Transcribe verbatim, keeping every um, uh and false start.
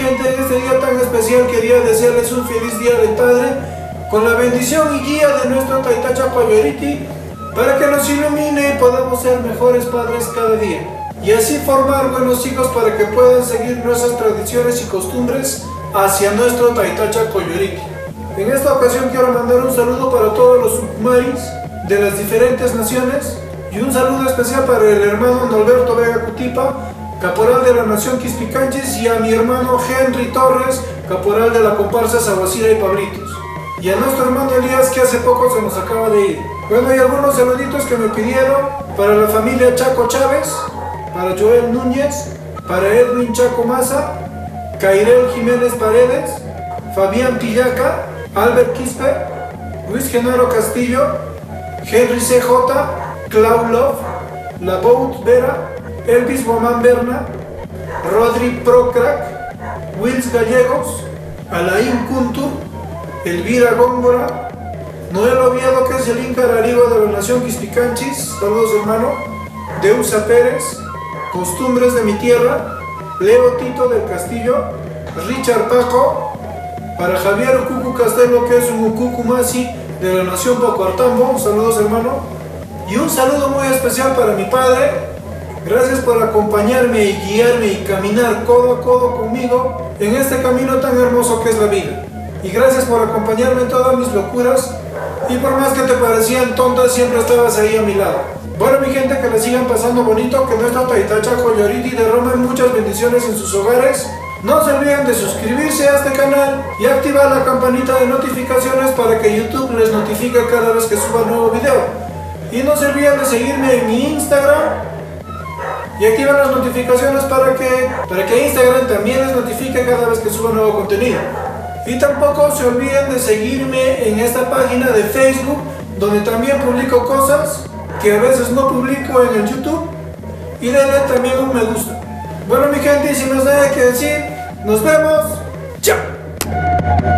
gente, en este día tan especial quería desearles un feliz día del Padre, con la bendición y guía de nuestro Taitacha Coyoriti, para que nos ilumine y podamos ser mejores padres cada día, y así formar buenos hijos para que puedan seguir nuestras tradiciones y costumbres hacia nuestro Taitacha Coyoriti. En esta ocasión quiero mandar un saludo para todos los sukumaris de las diferentes naciones, y un saludo especial para el hermano Norberto Vega Cutipa, caporal de la nación Quispicanchis, y a mi hermano Henry Torres, caporal de la comparsa Saguacira y Pablitos, y a nuestro hermano Elías, que hace poco se nos acaba de ir. Bueno, hay algunos saluditos que me pidieron para la familia Chaco Chávez, para Joel Núñez, para Edwin Chaco Maza, Cairel Jiménez Paredes, Fabián Pillaca, Albert Quispe, Luis Genaro Castillo, Henry C J, Clau Love, Labout Vera, Elvis Bomán Berna, Rodri Procrack, Wills Gallegos, Alain Kuntur, Elvira Góngora, Noel Oviedo, que es el Inca Rariba de la nación Quispicanchis, saludos hermano, Deusa Pérez, Costumbres de mi tierra, Leo Tito del Castillo, Richard Paco, para Javier Ucucu Castelo, que es un Ucucu Masi de la nación Pacuartambo, saludos hermano, y un saludo muy especial para mi padre. Gracias por acompañarme y guiarme y caminar codo a codo conmigo en este camino tan hermoso que es la vida. Y gracias por acompañarme en todas mis locuras, y por más que te parecían tontas, siempre estabas ahí a mi lado. Bueno mi gente, que la sigan pasando bonito, que nuestro Taitacha Coyoriti derrame muchas bendiciones en sus hogares. No se olviden de suscribirse a este canal y activar la campanita de notificaciones para que YouTube les notifique cada vez que suba nuevo video. Y no se olviden de seguirme en mi Instagram y activen las notificaciones para que, para que Instagram también les notifique cada vez que suba nuevo contenido. Y tampoco se olviden de seguirme en esta página de Facebook, donde también publico cosas que a veces no publico en el YouTube, y denle también un me gusta. Bueno mi gente, y sin más nada que decir, nos vemos. ¡Chao!